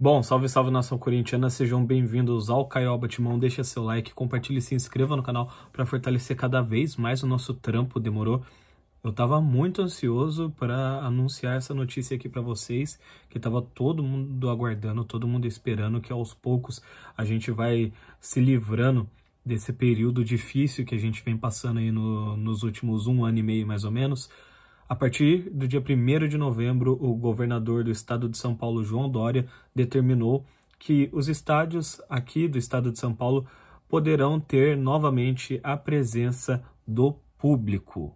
Bom, salve, salve, nação corintiana, sejam bem-vindos ao Caioba Timão, deixa seu like, compartilhe e se inscreva no canal para fortalecer cada vez mais o nosso trampo, demorou? Eu tava muito ansioso para anunciar essa notícia aqui para vocês, que tava todo mundo aguardando, todo mundo esperando, que aos poucos a gente vai se livrando desse período difícil que a gente vem passando aí nos últimos 1 ano e meio, mais ou menos. A partir do dia 1º de novembro, o governador do estado de São Paulo, João Dória, determinou que os estádios aqui do estado de São Paulo poderão ter novamente a presença do público.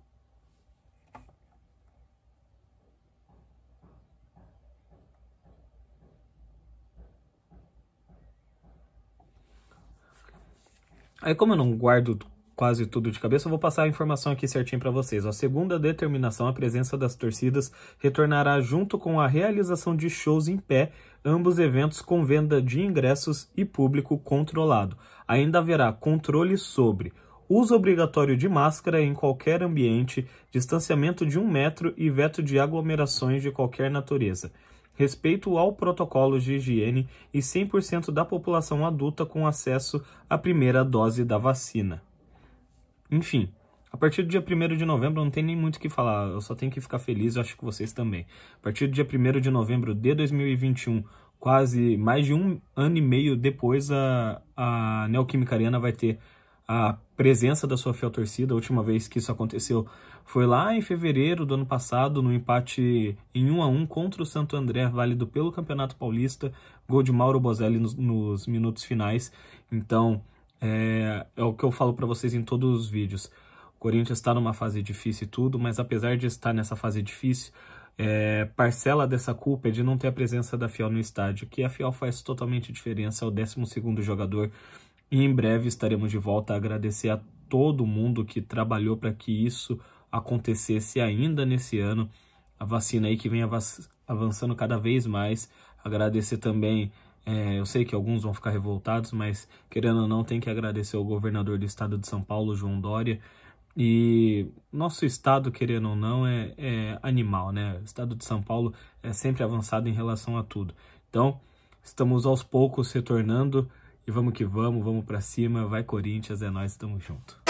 Aí, como eu não guardo quase tudo de cabeça, eu vou passar a informação aqui certinho para vocês. A segunda determinação, a presença das torcidas retornará junto com a realização de shows em pé, ambos eventos com venda de ingressos e público controlado. Ainda haverá controle sobre uso obrigatório de máscara em qualquer ambiente, distanciamento de 1 metro e veto de aglomerações de qualquer natureza. Respeito ao protocolo de higiene e 100% da população adulta com acesso à primeira dose da vacina. Enfim, a partir do dia 1º de novembro não tem nem muito o que falar, eu só tenho que ficar feliz, eu acho que vocês também. A partir do dia 1º de novembro de 2021, quase mais de 1 ano e meio depois, a Neoquímica Arena vai ter a presença da sua fiel torcida. A última vez que isso aconteceu foi lá em fevereiro do ano passado, no empate em 1-1 contra o Santo André, válido pelo Campeonato Paulista, gol de Mauro Bozelli nos minutos finais. Então, é o que eu falo para vocês em todos os vídeos. O Corinthians está numa fase difícil e tudo, mas apesar de estar nessa fase difícil, parcela dessa culpa é de não ter a presença da fiel no estádio, que a fiel faz totalmente diferença, é o 12º jogador. E em breve estaremos de volta a agradecer a todo mundo que trabalhou para que isso acontecesse ainda nesse ano. A vacina aí que vem avançando cada vez mais. Agradecer também, eu sei que alguns vão ficar revoltados, mas querendo ou não, tem que agradecer ao governador do estado de São Paulo, João Dória. E nosso estado, querendo ou não, é animal, né? O estado de São Paulo é sempre avançado em relação a tudo. Então, estamos aos poucos retornando. E vamos que vamos pra cima, vai Corinthians, é nóis, tamo junto.